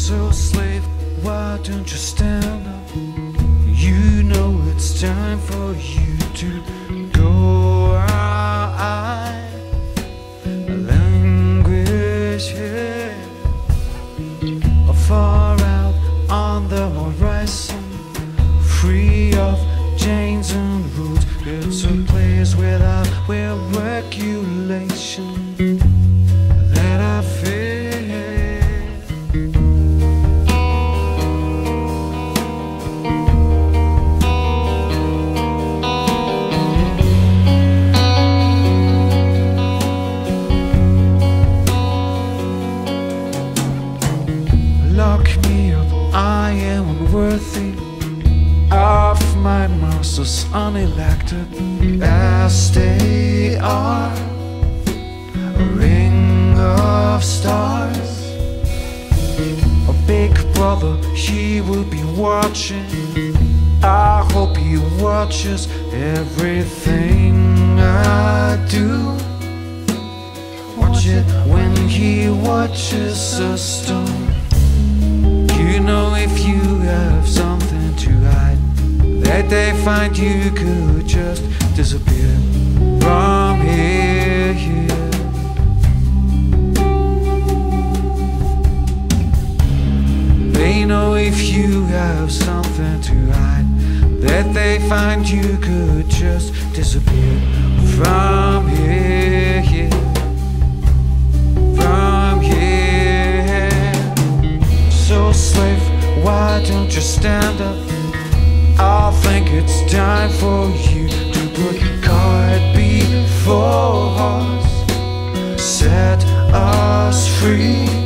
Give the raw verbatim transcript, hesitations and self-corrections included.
So slave, why don't you stand up? You know it's time for you to go. I languish here, far out on the horizon, free of chains and rules. It's a place without where regulation that I feel. Lock me up, I am unworthy of my masters unelected, as they are a ring of stars. A big brother, he will be watching. I hope he watches everything I do. Watch it when he watches a stone. You know, if you have something to hide, that they find you could just disappear from here, here. They know if you have something to hide, that they find you could just disappear from here, here. From here. So slave, why don't you stand up? I think it's time for you to put cart before horse. Set us free.